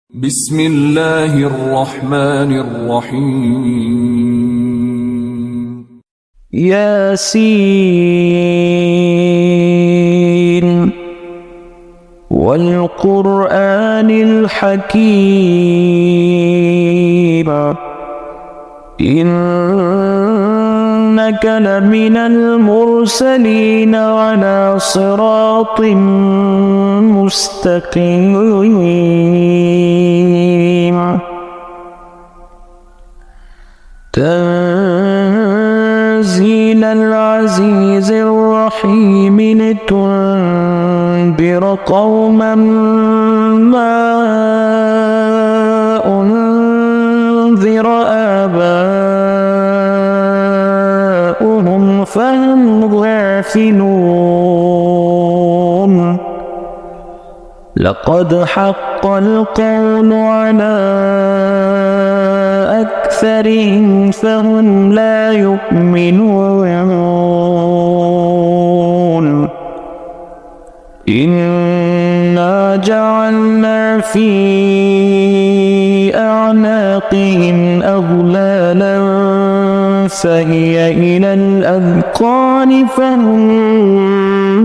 بسم الله الرحمن الرحيم ياسين والقرآن الحكيم إنك لمن المرسلين على صراط مستقيم تنزيل العزيز الرحيم لتنذر قوما ما أنذر آباؤهم فهم غافلون لقد حق القول على أكثرهم فهم لا يؤمنون إنا جعلنا في أعناقهم أغلالا فهي إلى الأذقان فهم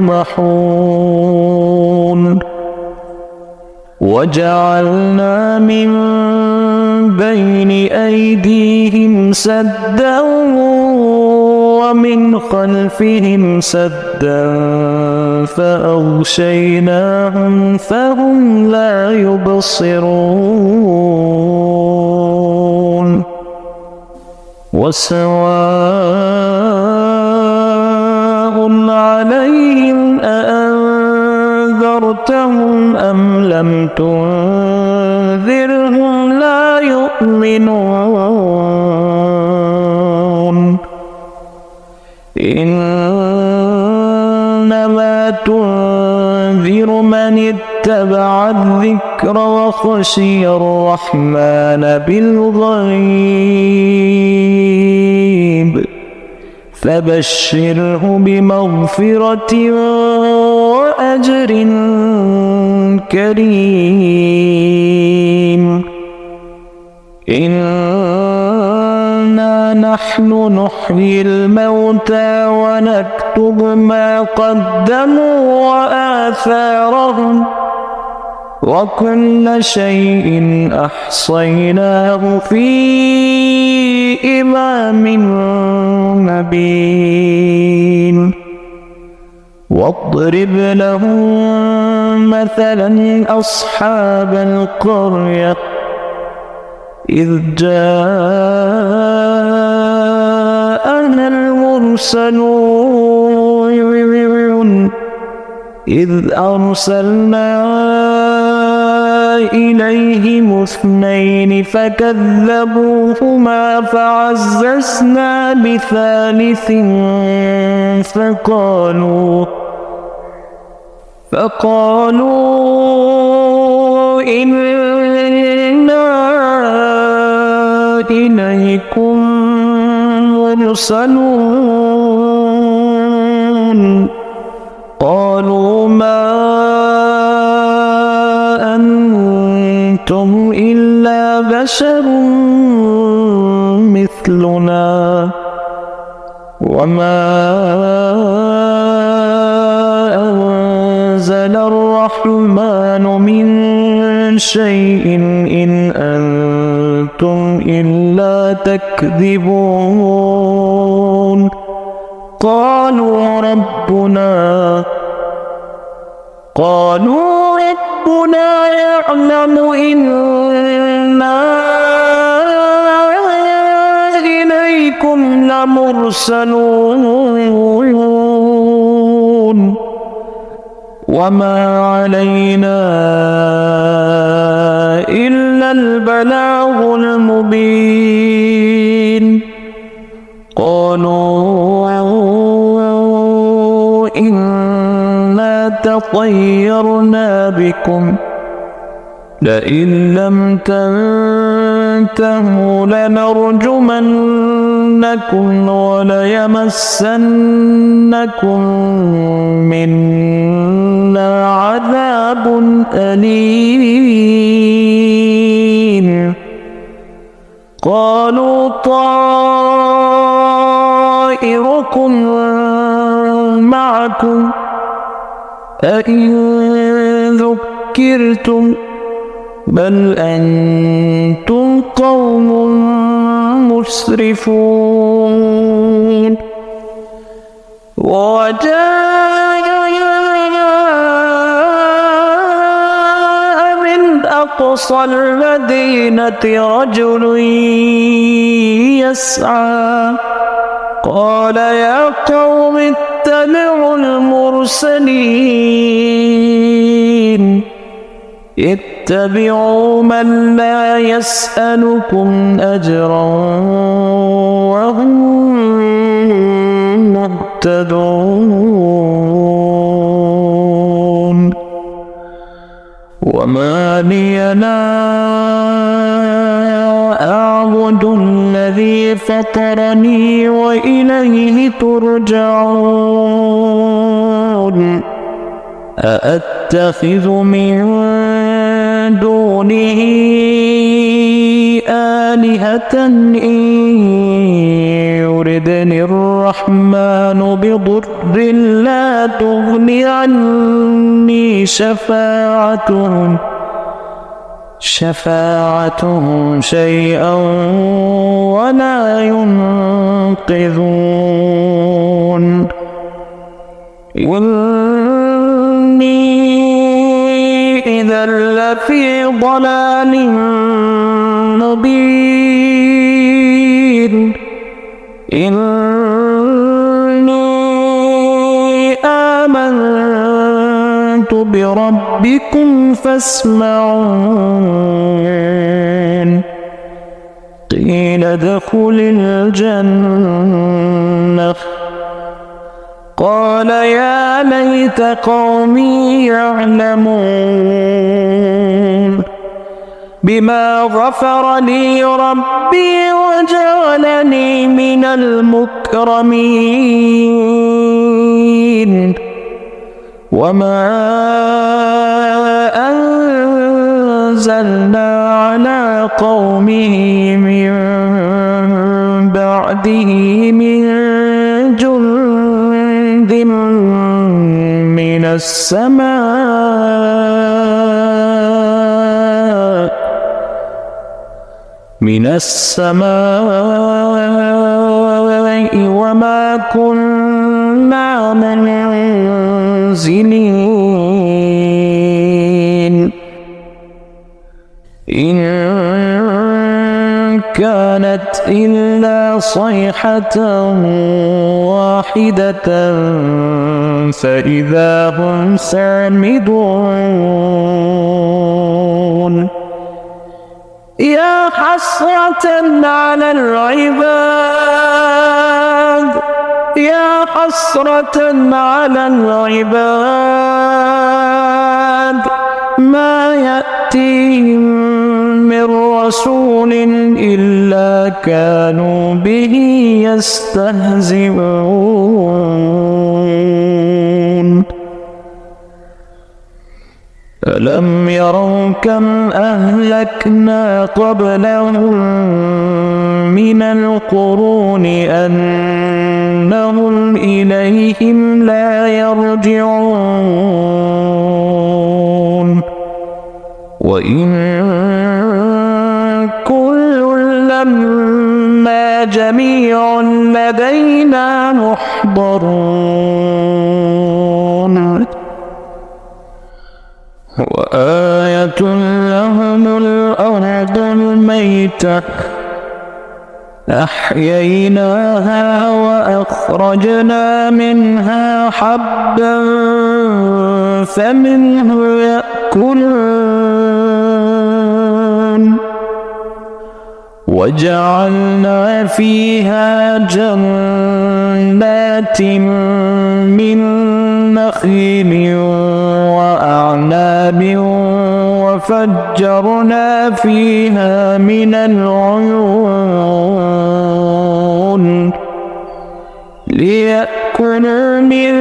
مقمحون وجعلنا من بين أيديهم سدا ومن خلفهم سدا فأغشيناهم فهم لا يبصرون وسواء عليهم أأنذرتهم أم لم تنذرهم لا يؤمنون إنما تنذر من اتبع الذكر وخشي الرحمن بالغيب فبشره بمغفرة وأجر كريم إنا نحن نحيي الموتى ونكتب ما قدموا وآثارهم وكل شيء أحصيناه في إمام مبين واضرب لهم مثلا أصحاب القرية إذ جاءنا المرسلون إذ أرسلنا إليهم اثنين فكذبوهما فعززنا بثالث فقالوا إنا إليكم مرسلون قالوا ما أنتم إلا بشر مثلنا وما أنزل الرحمن من شيء إن أنتم إلا تكذبون قالوا ربنا يعلم إنا إليكم لمرسلون وما علينا إلا البلاغ المبين قالوا إنا تطيرنا بكم لئن لم تنتهوا لنرجمنكم وليمسنكم منا عذاب أليم طائركم معكم أئن ذكرتم بل أنتم قوم مسرفون وجاء من أقصى المدينة رجل يسعى قال يا قوم اتبعوا المرسلين اتبعوا من لا يسألكم أجرا وهم مهتدون وما لي لا أعبد الذي فطرني وإليه ترجعون أأتخذ من دونه آلهة إن يردني الرحمن بضر لا تغني عني شفاعتهم شيئا ولا ينقذون إذا لفي ضلال مبين إني آمنت بربكم فاسمعون قيل ادخل الجنة قال يا ليت قومي يعلمون بما غفر لي ربي وجعلني من المكرمين وما أنزلنا على قومه من بعده من جند من السماء وما كنا منزلين إن كانت إلا صيحة واحدة فإذا هم سامدون يا حسرة على العباد يا حسرة على العباد ما يأتيهم من رسول إلا كانوا به يستهزئون ألم يروا كم أهلكنا قبلهم من القرون أنهم إليهم لا يرجعون وإن كل لما جميع لدينا محضرون وآية لهم الأرض الميتة أحييناها وأخرجنا منها حبا فمنه يأكلون وجعلنا فيها جنات من نخيل وأعناب وفجرنا فيها من العيون ليأكلوا من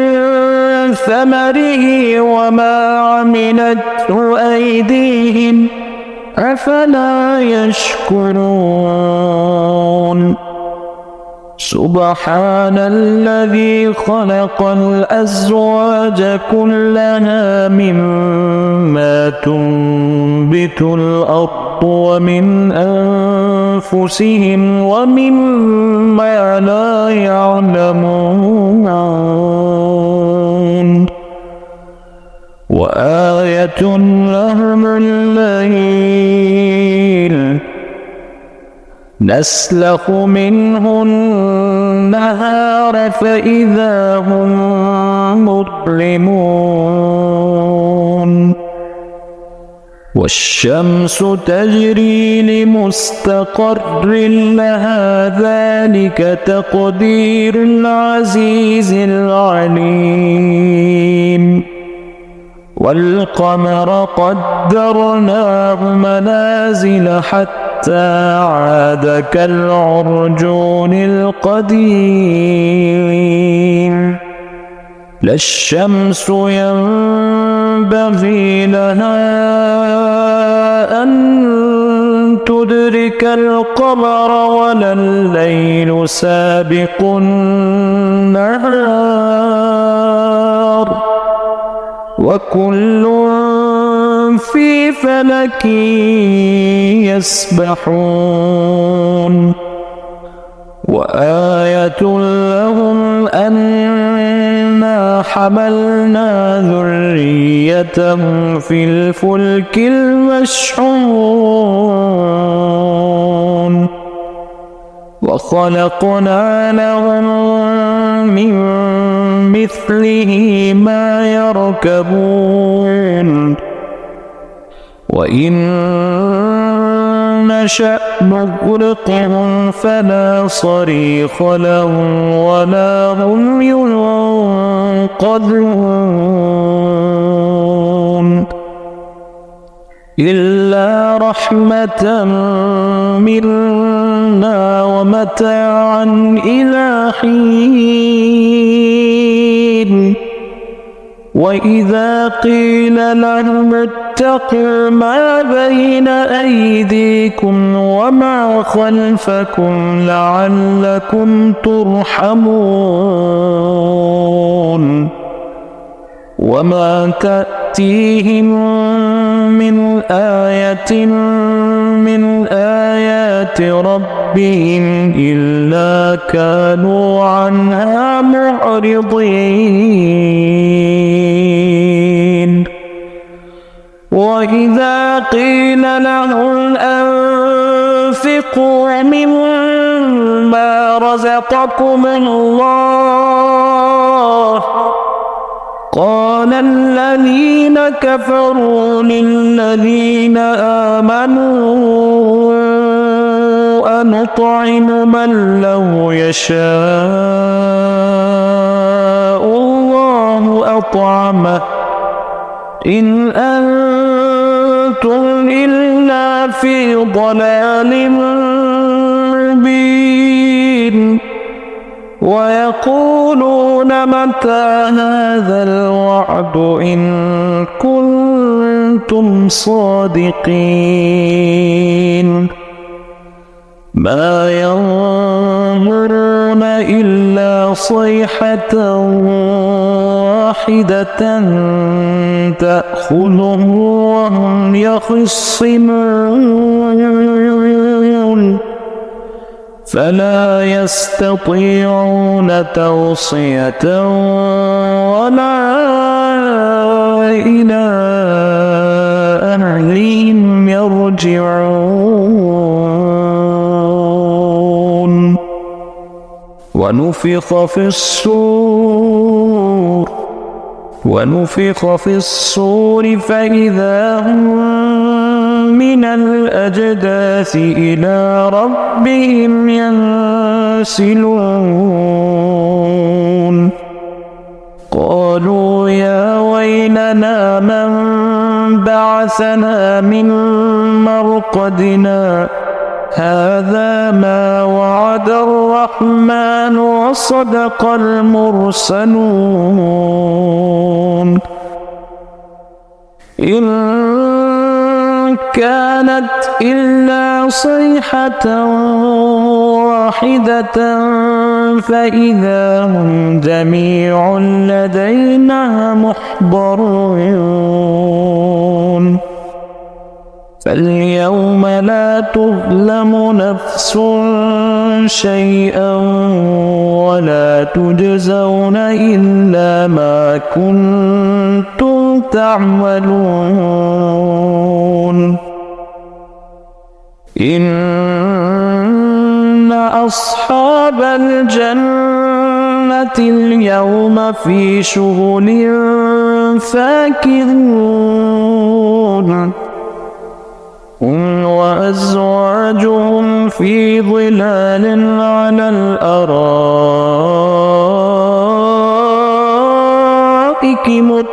ثمره وما عملته أيديهم أفلا يشكرون سبحان الذي خلق الأزواج كلها مما تنبت الأرض ومن أنفسهم ومما لا يعلمون وآية لهم الليل نسلخ منه النهار فإذا هم مظلمون والشمس تجري لمستقر لها ذلك تقدير العزيز العليم والقمر قدرناه منازل حتى عاد كالعرجون القديم لا الشمس ينبغي لها أن تدرك القمر ولا الليل سابق النهار وكل في فلك يسبحون وآية لهم أنا حملنا ذريتهم في الفلك المشحون وخلقنا لهم من مثله ما يركبون وإن نشأ نغرقهم فلا صريخ لهم ولا هم ينقذون إلا رحمة منا ومتاعا إلى حين وإذا قيل لهم اتقوا ما بين أيديكم وما خلفكم لعلكم ترحمون وما تأتيهم من آية من آيات ربهم إلا كانوا عنها معرضين وإذا قيل لهم أنفقوا مما رزقكم الله قال الذين كفروا للذين آمنوا أنطعم من لو يشاء الله أطعمه إن أنتم إلا في ضلال مبين ويقولون متى هذا الوعد إن كنتم صادقين ما ينظرون إلا صيحة واحدة تأخذهم وهم يخصمون فلا يستطيعون توصية ولا إلى أهلهم يرجعون ونفخ في الصور فإذا هم من الأجداث إلى ربهم ينسلون قالوا يا ويلنا من بعثنا من مرقدنا هذا ما وعد الرحمن وصدق المرسلون إن كانت إلا صيحة واحدة فإذا هم جميع لدينا محضرون فاليوم لا تظلم نفس شيئا ولا تجزون إلا ما كنتم تعملون إن أصحاب الجنة اليوم في شغل فاكهون هم وأزواجهم في ظلال على الأرائك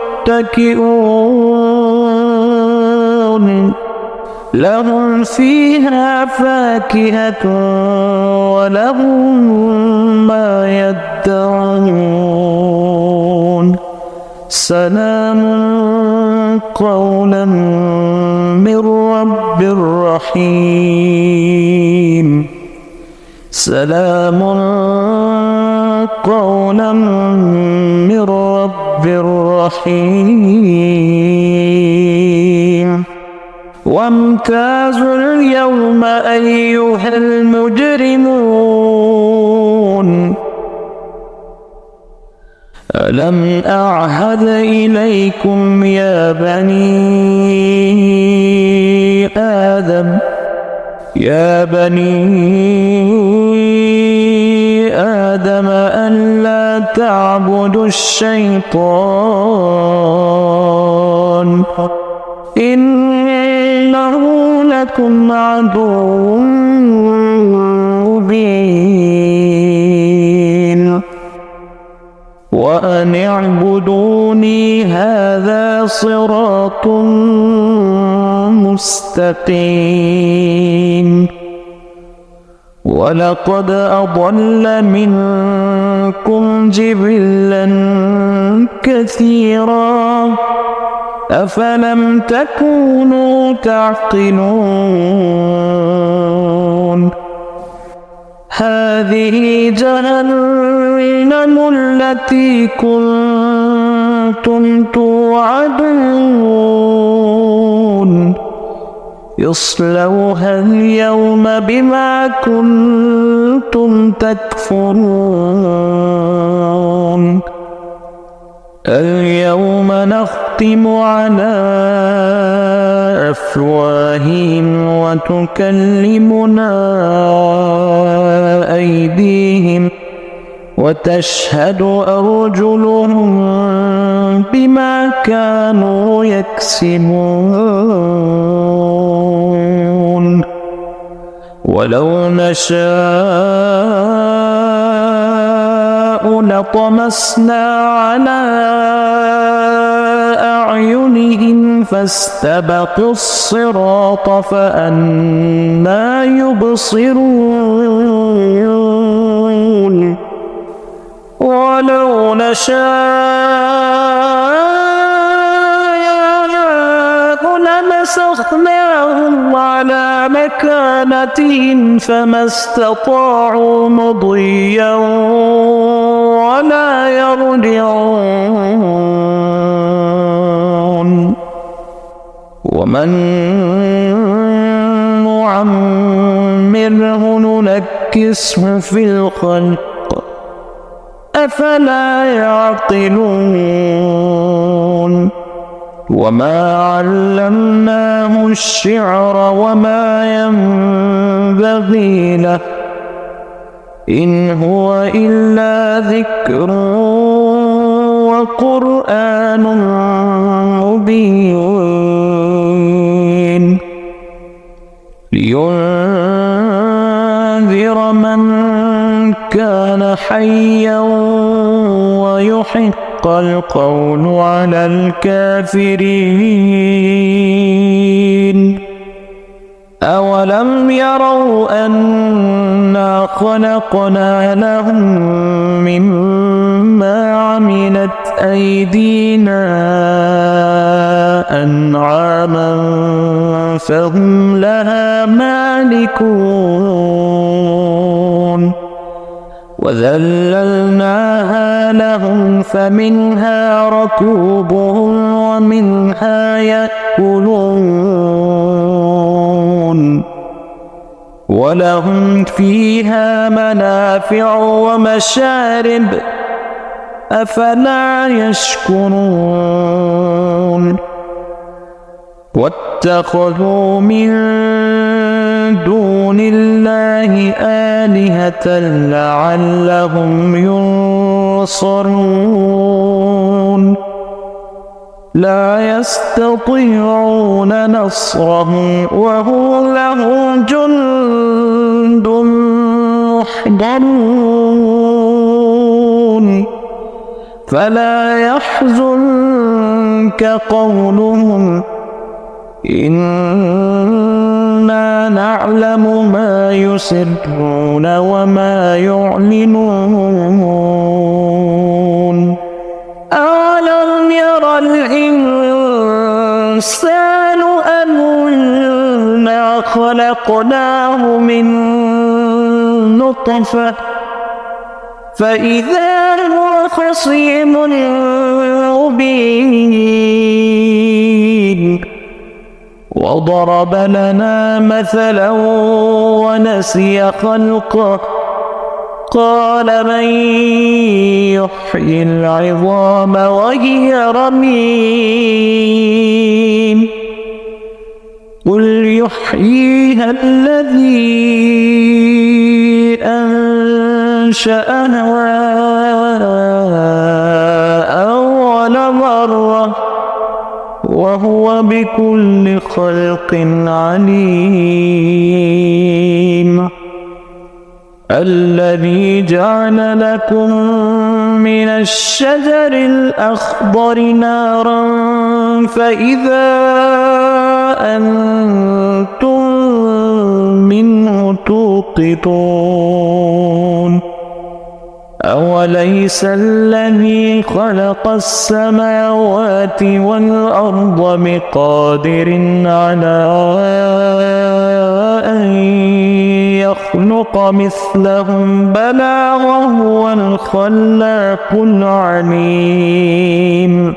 متكئون لهم فيها فاكهة ولهم ما يدعون سلام قولا من رب رحيم سلام قولا من رب رحيم وامتازوا اليوم أيها المجرمون ألم أعهد إليكم يا بني آدم ألا تعبدوا الشيطان إنه لكم عدو مبين وأن اعبدوني هذا صراط مستقيم ولقد أضل منكم جبلا كثيرا أفلم تكونوا تعقلون هذه جهنم التي كنتم توعدون اصلوها اليوم بما كنتم تكفرون اليوم نختم على أفواههم وتكلمنا أيديهم وتشهد أرجلهم بما كانوا يكسبون ولو نشاء لطمسنا على أعينهم فاستبقوا الصراط فأنى يبصرون ولو نشاء لمسخناهم على مكانتهم فما استطاعوا مضيا ولا يرجعون ومن نعمره ننكسه في الخلق أفلا يعقلون وما علمناه الشعر وما ينبغي له إن هو إلا ذكر وقرآن مبين لينذر من كان حيا ويحق القول على الكافرين أولم يروا أنا خلقنا لهم مما عملت أيدينا أنعاما فهم لها مالكون وذللناها لهم فمنها ركوبهم ومنها يأكلون ولهم فيها منافع ومشارب أفلا يشكرون واتخذوا من دون الله آلهة لعلهم ينصرون لا يستطيعون نصرهم وهم لهم جند محضرون فلا يحزنك قولهم إنا نعلم ما يسرون وما يعلنون أولم ير الإنسان أنا خلقناه من نطفة فإذا هو خصيم مبين وضرب لنا مثلا ونسي خلقه قال من يحيي العظام وهي رميم قل يحييها الذي أنشأها أول مرة وهو بكل خلق عليم الذي جعل لكم من الشجر الأخضر نارا فإذا أنتم منه توقدون أوليس الذي خلق السماوات والأرض بقادر على أن يخلق مثلهم بلى وهو الخلاق العليم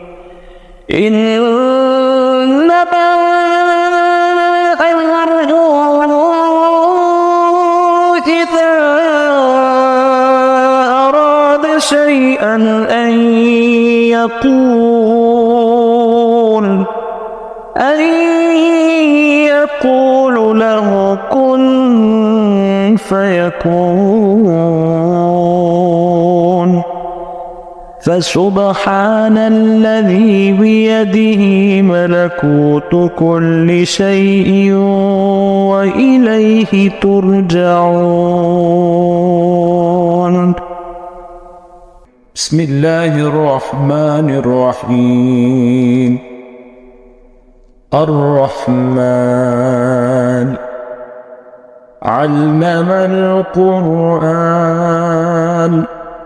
إنما شيئا أن يقول له كن فيكون فسبحان الذي بيده ملكوت كل شيء وإليه ترجعون بسم الله الرحمن الرحيم الرحمن علم القرآن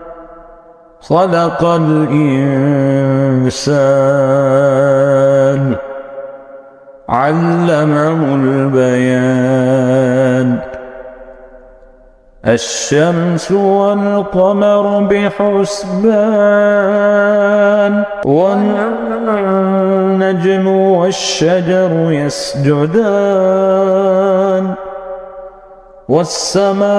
خلق الإنسان علمه البيان الشمس والقمر بحسبان والنجم والشجر يسجدان والسماء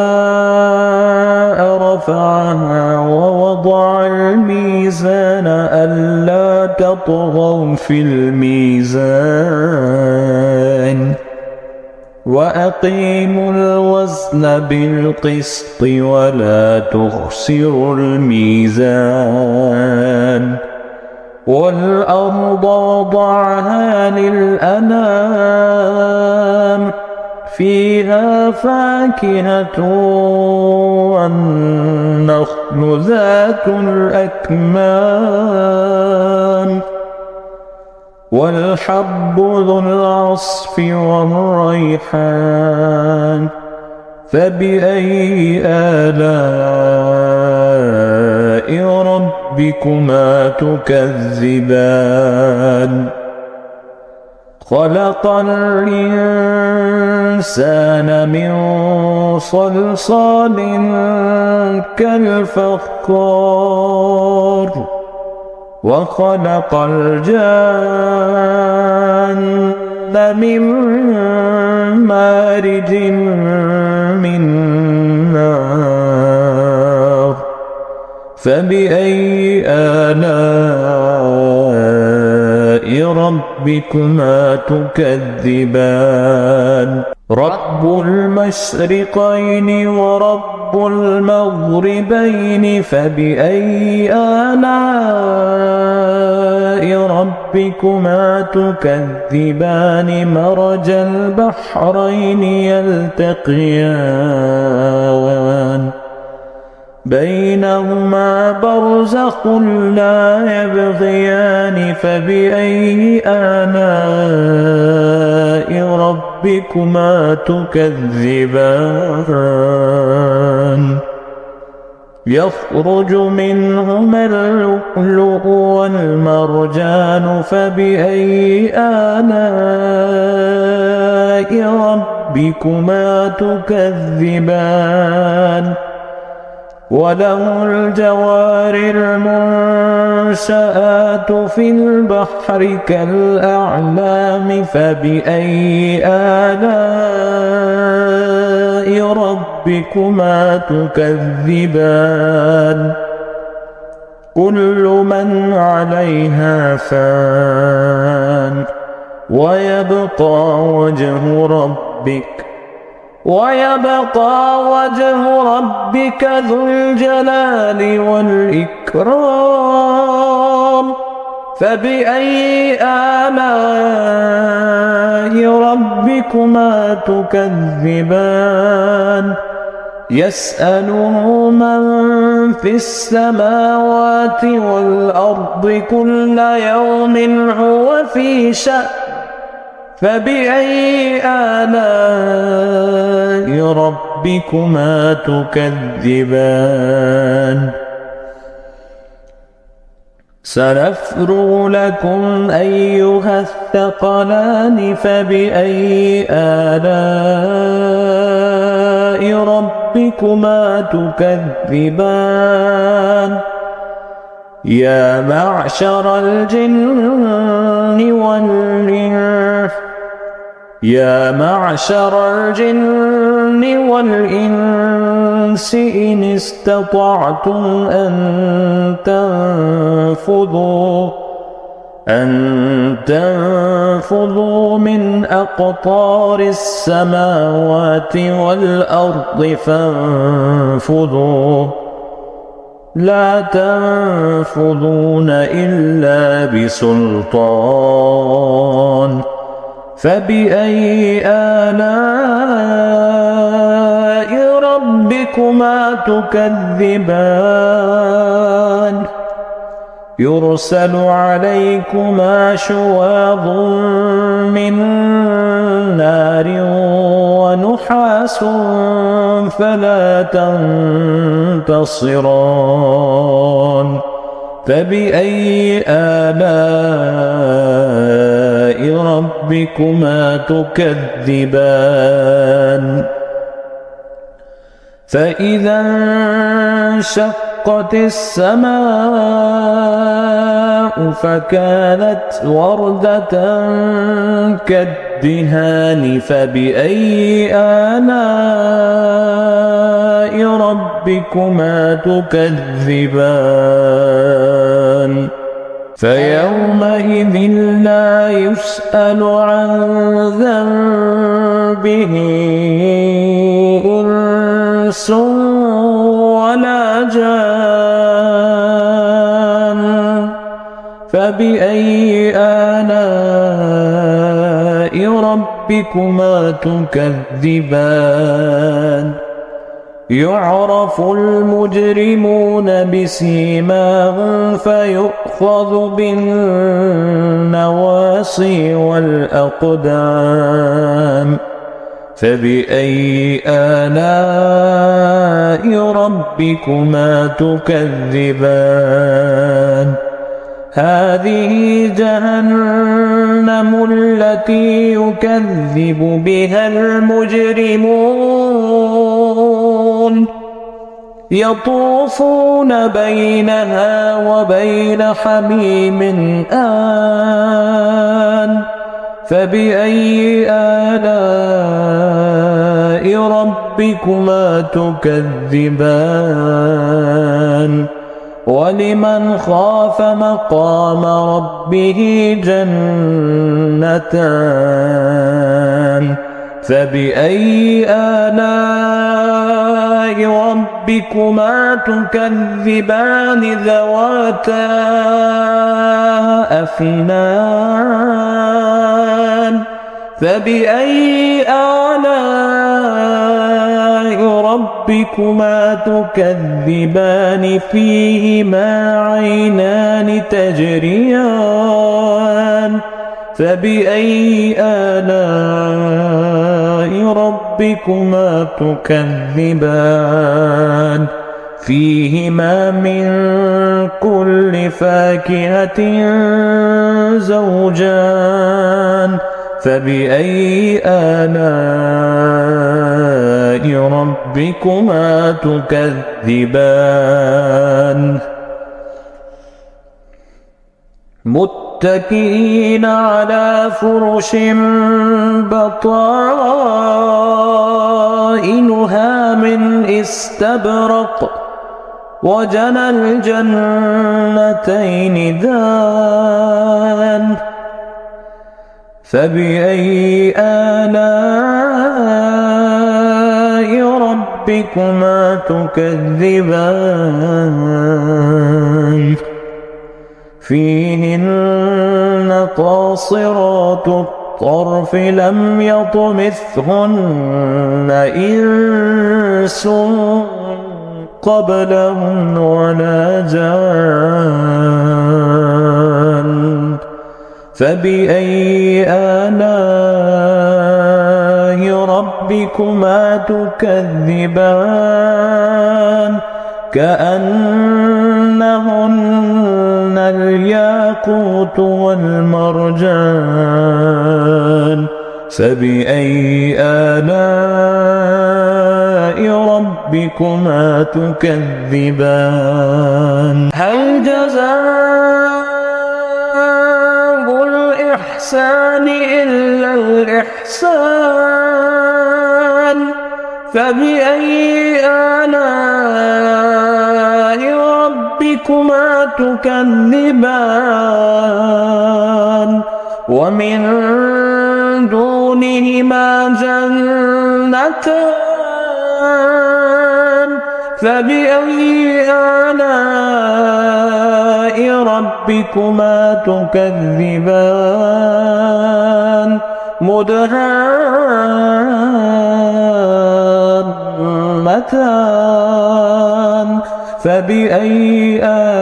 رفعها ووضع الميزان ألا تطغوا في الميزان وأقيموا الوزن بالقسط ولا تخسروا الميزان والأرض وضعها للأنام فيها فاكهة والنخل ذات الأكمام والحب ذو العصف والريحان فبأي آلاء ربكما تكذبان خلق الإنسان من صلصال كالفخار وخلق الجان من مارج من نار فبأي آلاء ربكما تكذبان رب المشرقين ورب المغربين فبأي آلاء ربكما تكذبان مرج البحرين يلتقيان بينهما برزخ لا يبغيان فبأي آلاء ربكما تكذبان يخرج منهما اللؤلؤ والمرجان فبأي آلاء ربكما تكذبان وله الجوار المنشآت في البحر كالأعلام فبأي آلاء ربكما تكذبان كل من عليها فان ويبقى وجه ربك ذو الجلال والإكرام فبأي آلاء ربكما تكذبان يسأله من في السماوات والأرض كل يوم هو في شأن فبأي آلاء ربكما تكذبان سنفرغ لكم أيها الثقلان فبأي آلاء ربكما تكذبان يا معشر الجن والإنس إن استطعتم أن تنفذوا من أقطار السماوات والأرض فانفذوا لا تنفذون إلا بسلطان فبأي آلاء ربكما تكذبان يرسل عليكما شواظ من نار ونحاس فلا تنتصران فبأي آلاء ربكما تكذبان فإذا انشقت السماء فكانت وردة كالدهان فبأي آلاء ربكما تكذبان فيومئذ لا يسأل عن ذنبه إنس ولا جان فبأي آلاء ربكما تكذبان يعرف المجرمون بسيماهم فيؤخذ بالنواصي والأقدام فبأي آلاء ربكما تكذبان هذه جهنم التي يكذب بها المجرمون يطوفون بينها وبين حميم آن فبأي آلاء ربكما تكذبان ولمن خاف مقام ربه جنتان فبأي آلاء ربكما تكذبان ذواتا أفنان فبأي آلاء ربكما تكذبان فيهما عينان تجريان فبأي آلاء ربكما تكذبان فيهما من كل فاكهة زوجان فبأي آلاء ربكما تكذبان متكئين على فرش بطائنها من استبرق وجنى الجنتين دان فبأي آلاء ربكما تكذبان فيهن قاصرات الطرف لم يطمثهن إنس قبلهم ولا جان فبأي آلاء ربكما تكذبان كأنهن الياقوت والمرجان فبأي آلاء ربكما تكذبان هل جزاء الإحسان إلا الإحسان فبأي آلاء ربكما تكذبان ومن دونهما جنتان فبأي آلاء ربكما تكذبان مدهامتان فبأي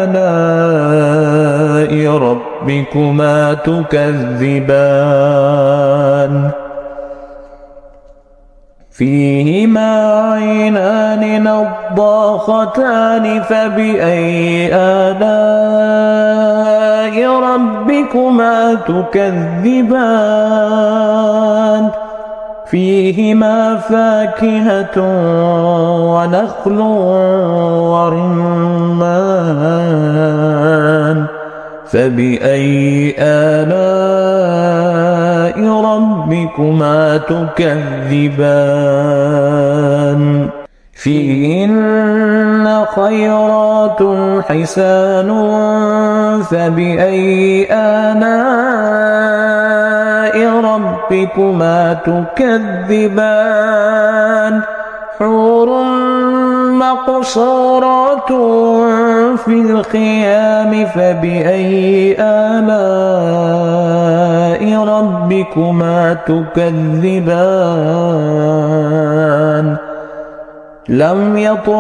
آلاء ربكما تكذبان فيهما عينان نضاختان فبأي آلاء ربكما تكذبان فيهما فاكهة ونخل ورمان فبأي آلاء ربكما تكذبان فيهن خيرات حسان فبأي آلاء ربكما تكذبان حور مقصورات في الخيام فبأي آلاء ربكما تكذبان لم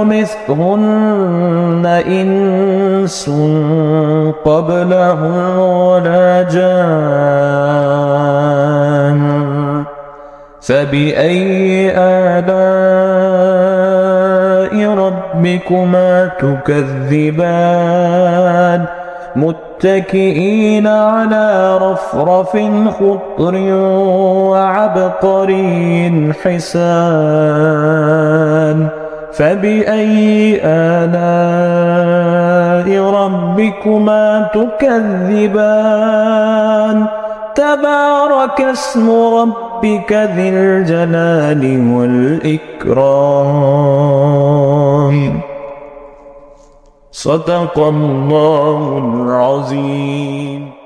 يطمثهن إنس قبلهم ولا جان فبأي آلاء ربكما تكذبان متكئين على رفرف خضر وعبقري حسان فبأي آلاء ربكما تكذبان تبارك اسم ربك ذي الجلال والإكرام صدق الله العظيم.